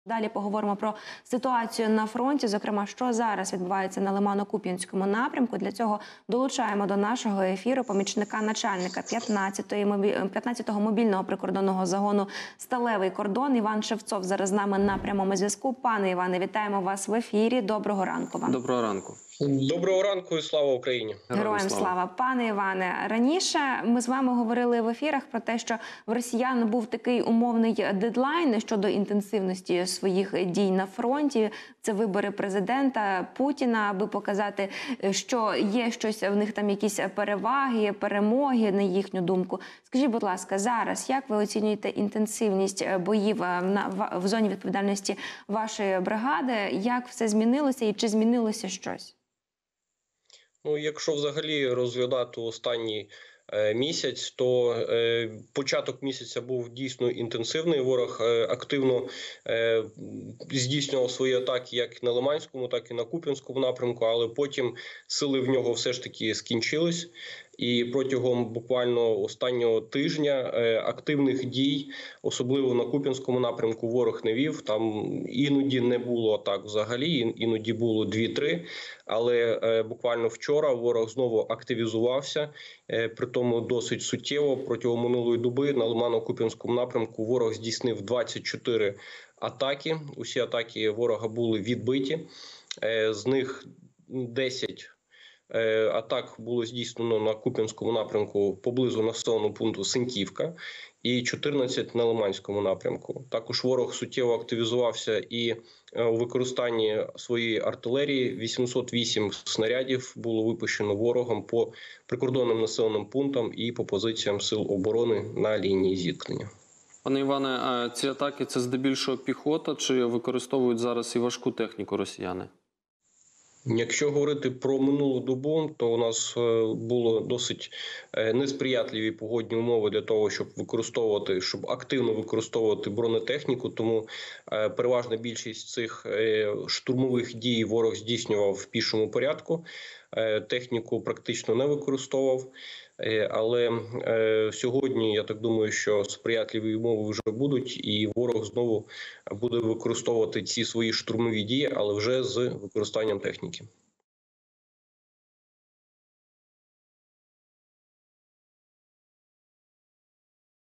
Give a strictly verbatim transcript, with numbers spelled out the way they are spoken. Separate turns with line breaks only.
Далі поговоримо про ситуацію на фронті, зокрема, що зараз відбувається на Лимано-Куп'янському напрямку. Для цього долучаємо до нашого ефіру помічника начальника п'ятнадцятого мобільного прикордонного загону «Сталевий кордон» Іван Шевцов зараз з нами на прямому зв'язку. Пане Іване, вітаємо вас в ефірі. Доброго ранку вам.
Доброго ранку.
Доброго ранку і слава Україні.
Героям слава. слава. Пане Іване, раніше ми з вами говорили в ефірах про те, що в росіян був такий умовний дедлайн щодо інтенсивності своїх дій на фронті. Це вибори президента Путіна, аби показати, що є щось, в них там якісь переваги, перемоги, на їхню думку. Скажіть, будь ласка, зараз як ви оцінюєте інтенсивність боїв на, в зоні відповідальності вашої бригади? Як все змінилося і чи змінилося щось?
Ну, якщо взагалі розглядати останній е, місяць, то е, початок місяця був дійсно інтенсивний. Ворог е, активно е, здійснював свої атаки як на Лиманському, так і на Куп'янському напрямку, але потім сили в нього все ж таки скінчились. І протягом буквально останнього тижня активних дій, особливо на Куп'янському напрямку, ворог не вів. Там іноді не було атак взагалі, іноді було дві-три. Але буквально вчора ворог знову активізувався, при тому досить суттєво. Протягом минулої доби на Лимано-Куп'янському напрямку ворог здійснив двадцять чотири атаки. Усі атаки ворога були відбиті, з них десять атак було здійснено на Куп'янському напрямку поблизу населеного пункту Синьківка і чотирнадцять на Лиманському напрямку. Також ворог суттєво активізувався і у використанні своєї артилерії. вісімсот вісім снарядів було випущено ворогом по прикордонним населеним пунктам і по позиціям сил оборони на лінії зіткнення.
Пане Іване, а ці атаки – це здебільшого піхота чи використовують зараз і важку техніку росіяни?
Якщо говорити про минулу добу, то у нас було досить несприятливі погодні умови для того, щоб використовувати, щоб активно використовувати бронетехніку. Тому переважна більшість цих штурмових дій ворог здійснював в пішому порядку. Техніку практично не використовував. Але сьогодні, я так думаю, що сприятливі умови вже будуть, і ворог знову буде використовувати ці свої штурмові дії, але вже з використанням техніки.